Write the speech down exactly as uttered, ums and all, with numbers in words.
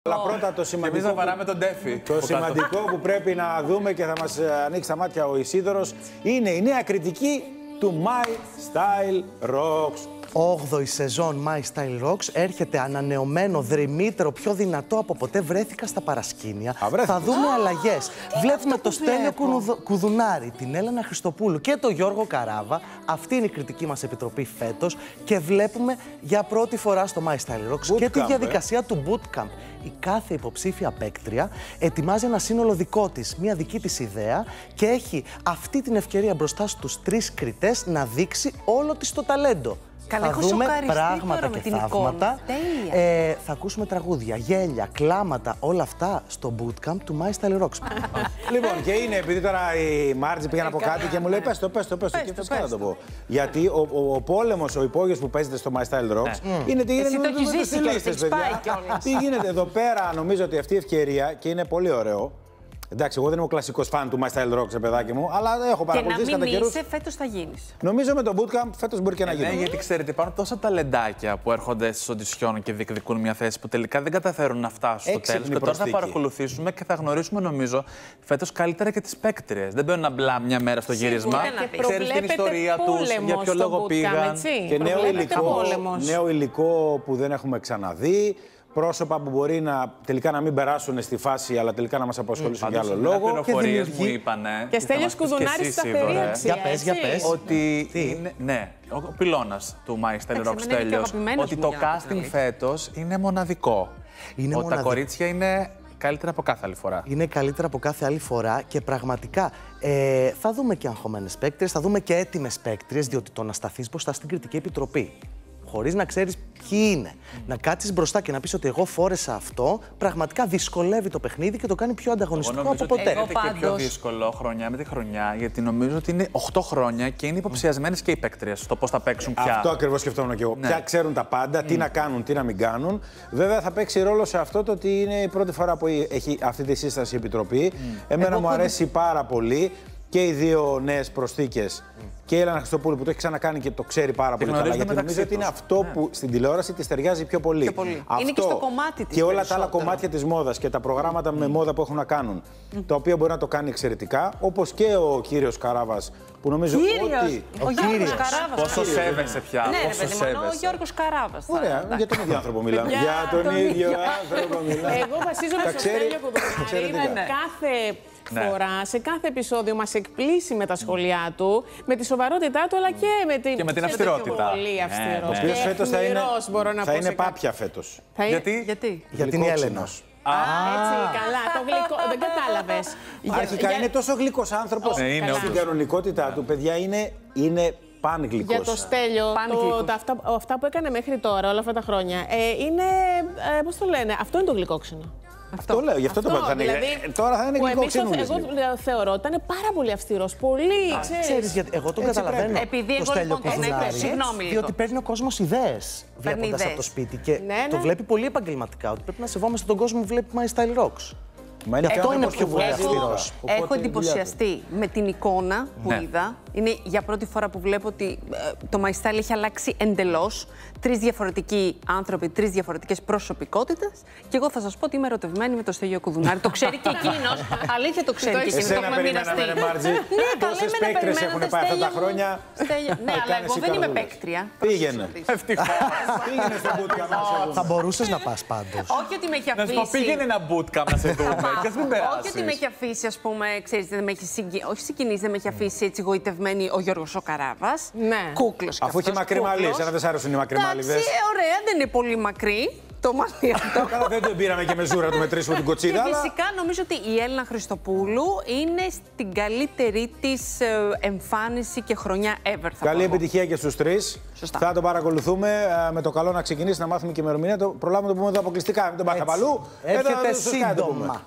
Αλλά πρώτα το σημαντικό, εμείς θα παράμε τον Ντέφι. Το σημαντικό που πρέπει να δούμε και θα μας ανοίξει τα μάτια ο Ισίδωρος είναι η νέα κριτική του My Style Rocks. όγδοη σεζόν My Style Rocks έρχεται ανανεωμένο, δρυμύτερο, πιο δυνατό από ποτέ. Βρέθηκα στα παρασκήνια. Α, θα δούμε αλλαγές. Βλέπουμε το Στέλιο Κουδουνάρη, την Έλενα Χριστοπούλου και τον Γιώργο Καράβα. Αυτή είναι η κριτική μας επιτροπή φέτος. Και βλέπουμε για πρώτη φορά στο My Style Rocks και τη διαδικασία ε? του Bootcamp. Η κάθε υποψήφια παίκτρια ετοιμάζει ένα σύνολο δικό της, μια δική της ιδέα και έχει αυτή την ευκαιρία μπροστά στους τρεις κριτές να δείξει όλο της το ταλέντο. Καλά, θα δούμε πράγματα και θαύματα. Ε, θα ακούσουμε τραγούδια, γέλια, κλάματα, όλα αυτά στο bootcamp του My Style Rocks. Λοιπόν, και είναι επειδή τώρα η Μάρτζη πήγε να πω κάτι και μου λέει: Πες το, πες το, πες το. Και φυσικά να το πω. Γιατί ο, ο, ο πόλεμος, ο υπόγειος που παίζεται στο My Style Rocks mm. είναι τι γίνεται με τους στυλίστες, παιδιά. Τι γίνεται εδώ πέρα, νομίζω ότι αυτή η ευκαιρία και είναι πολύ ωραίο. Εντάξει, εγώ δεν είμαι ο κλασικός φαν του My Style Rocks, παιδάκι μου, αλλά έχω παρακολουθήσει κατά καιρούς. Και να μην είσαι, φέτος θα γίνεις. Νομίζω με το bootcamp φέτος μπορεί και να γίνει. Ναι, γιατί ξέρετε, υπάρχουν τόσα ταλεντάκια που έρχονται στις οντισιόν και διεκδικούν μια θέση που τελικά δεν καταφέρουν να φτάσουν στο τέλος. Και τώρα θα παρακολουθήσουμε και θα γνωρίσουμε, νομίζω, φέτος καλύτερα και τις παίκτριες. Δεν μπαίνουν απλά μια μέρα στο γύρισμα. Ξέρεις την ιστορία τους, για ποιο λόγο πήγαν. Και νέο υλικό που δεν έχουμε ξαναδεί. Πρόσωπα που μπορεί να, τελικά να μην περάσουν στη φάση, αλλά τελικά να μας απασχολήσουν για άλλο λόγο. Πληροφορίες μου είπανε. Και Στέλιος Κουδουνάρης σταθερή αξία. Για πες, για πες. Ότι είναι, ναι, ο πυλώνας του My Style Rocks Στέλιος, ότι το casting φέτος είναι μοναδικό. Είναι ότι τα κορίτσια είναι καλύτερα από κάθε άλλη φορά. Είναι καλύτερα από κάθε άλλη φορά και πραγματικά ε, θα δούμε και αγχωμένες παίκτριες, θα δούμε και έτοιμες παίκτριες, διότι το να σταθείς μπροστά στην κριτική επιτροπή, χωρίς να ξέρεις ποιοι είναι, mm. να κάτσεις μπροστά και να πεις ότι εγώ φόρεσα αυτό, πραγματικά δυσκολεύει το παιχνίδι και το κάνει πιο ανταγωνιστικό από ποτέ. Είναι και πιο δύσκολο χρονιά με τη χρονιά, γιατί νομίζω ότι είναι οκτώ χρόνια και είναι υποψιασμένες και οι παίκτριες στο πώς θα παίξουν πια. Αυτό ακριβώς σκεφτόμουν και εγώ. Ναι. Πια ξέρουν τα πάντα, mm. τι να κάνουν, τι να μην κάνουν. Βέβαια θα παίξει ρόλο σε αυτό το ότι είναι η πρώτη φορά που έχει αυτή τη σύσταση η Επιτροπή. Mm. Εμένα εγώ μου αρέσει που... πάρα πολύ και οι δύο νέες προσθήκες. Mm. Και η Έλενα Χριστοπούλου που το έχει ξανακάνει και το ξέρει πάρα πολύ καλά. Γιατί νομίζω ότι είναι αυτό ναι. που στην τηλεόραση της ταιριάζει πιο πολύ. Πιο πολύ. Αυτό είναι και στο κομμάτι της. Και όλα τα άλλα κομμάτια της μόδας και τα προγράμματα mm. με μόδα που έχουν να κάνουν. Mm. Τα οποία μπορεί να το κάνει εξαιρετικά. Όπως και ο κύριος Καράβας. Που νομίζω κύριος. ότι. Ο, ο Γιώργος Καράβας. Πόσο σέβεσαι πια. Ναι, ρε παιδί μου, ο Γιώργος Καράβας. Ωραία, για τον ίδιο άνθρωπο μιλάμε. Για τον ίδιο άνθρωπο μιλάμε. Εγώ βασίζομαι στο Στέλιο Κουδουνάρη. Κάθε φορά, σε κάθε επεισόδιο μας εκπλήσει με τα σχόλιά του, με τη σοβαρότητά του, αλλά και με την, και με την αυστηρότητα. Πολύ αυστηρό. Ο οποίος φέτος θα είναι, θα είναι πάπια πάπια φέτος. Γιατί? Γιατί? Γιατί είναι Έλληνα. Α, έτσι, καλά. Το γλυκό, δεν κατάλαβες. Αρχικά είναι τόσο γλυκός άνθρωπος. Στην κανονικότητά του, παιδιά, είναι, είναι πανγλυκός. Για το Στέλιο, το, τα, αυτά, αυτά που έκανε μέχρι τώρα, όλα αυτά τα χρόνια, ε, είναι, ε, πώς το λένε, αυτό είναι το γλυκόξενο. Αυτό, αυτό λέω, γι' αυτό, αυτό το είπα. Δηλαδή, τώρα θα είναι γλυκόξενο. Εγώ θεωρώ ότι ήταν πάρα πολύ αυστηρός. Πολύ, Α, ξέρεις. Ξέρεις, γιατί εγώ τον έτσι καταλαβαίνω. Πρέπει. Επειδή εγώ λοιπόν τον συγγνώμη λίγο. Διότι παίρνει ο κόσμος ιδέες βλέποντας από το σπίτι και ναι, ναι. το βλέπει πολύ επαγγελματικά. Ότι πρέπει να σεβόμαστε τον κόσμο που βλέπει My Style Rocks. Μα είναι αυτό είναι πιο πολύ αυστηρός. Έχω εντυπωσιαστεί με την εικόνα που ναι. είδα. Είναι για πρώτη φορά που βλέπω ότι το My Style έχει αλλάξει εντελώς. Τρεις διαφορετικοί άνθρωποι, τρεις διαφορετικές προσωπικότητες. Και εγώ θα σας πω ότι είμαι ερωτευμένη με τον Στέλιο Κουδουνάρη. Το ξέρει και εκείνος. Αλήθεια το ξέρει και εκείνος. Το έχουμε μοιραστεί. Τόσες παίκτρες έχουν πάει αυτά τα χρόνια. Ναι, αλλά εγώ δεν είμαι παίκτρια. Πήγαινε. Ευτυχώς. Πήγαινε στο bootcamp. Θα μπορούσες να πας πάντως. Όχι ότι με έχει αφήσει. Να σου πήγαινε ένα bootcamp να σε δούμε. Όχι ότι με έχει αφήσει, ας πούμε, ξέρεις, δεν με έχει συγκινήσει. Όχι συγκινήσει, δεν με έχει αφήσει έτσι γοητευμένη ο Γιώργος ο Καράβας. Ναι. Κούκλος. Αφού έχει μακρύ μαλλί, εσένα δεν σ' άρεσουν οι μακρύ μαλλίδες. Εντάξει, ωραία, δεν είναι πολύ μακρύ. Το μαλλί αυτό. Καλά, δεν το πήραμε και με ζούρα του μετρήσουμε την κοτσίδα. Και φυσικά νομίζω ότι η Έλενα Χριστοπούλου είναι στην καλύτερη της εμφάνιση και χρονιά ever. Καλή επιτυχία και στους τρεις. Σωστά. Θα το παρακολουθούμε με το καλό να ξεκινήσει να μάθουμε και ημερομηνία. Το προλάβουμε να το πούμε εδώ αποκλειστικά. Μην τον πάτε παλού. Έρχεται σύντομα.